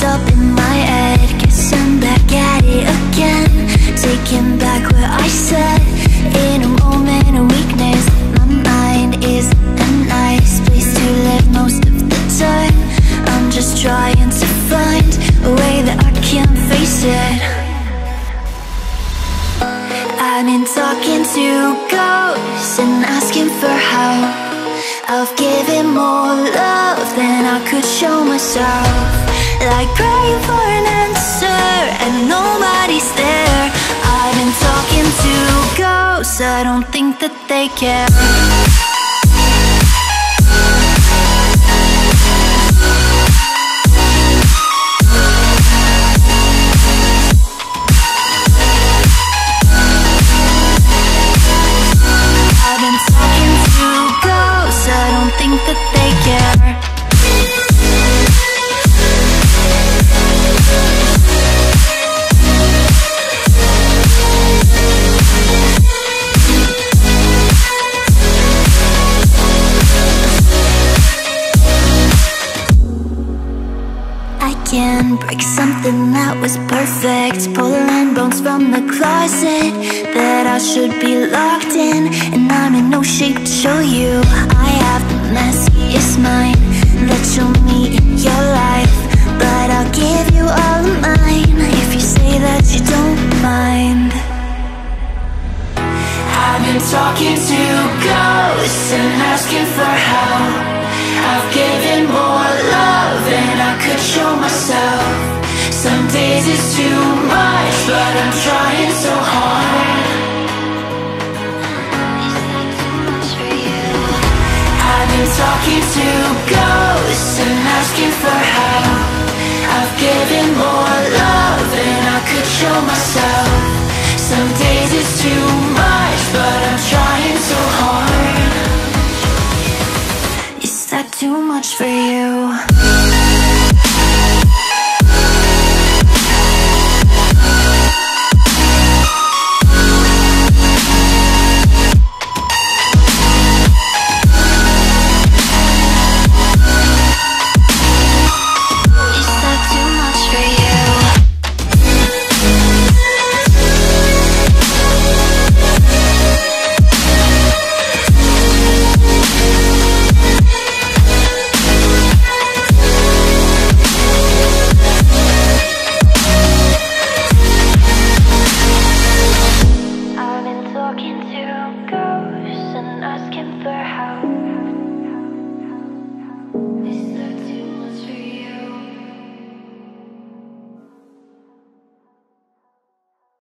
messed up in my head. Guess I'm back at it again, taking back what I said. In a moment of weakness, my mind is a nice place to live most of the time. I'm just trying to find a way that I can face it. I've been talking to ghosts and asking for help. I've given more love than I could show myself, like praying for an answer and nobody's there. I've been talking to ghosts, I don't think that they care. I've been talking to ghosts, I don't think that they care. Can break something that was perfect, pulling bones from the closet that I should be locked in, and I'm in no shape to show you. I have the messiest mind that you'll meet in your life, but I'll give you all of mine if you say that you don't mind. I've been talking to ghosts and asking for help. I've given more love than I could show myself. Some days it's too much, but I'm trying so hard.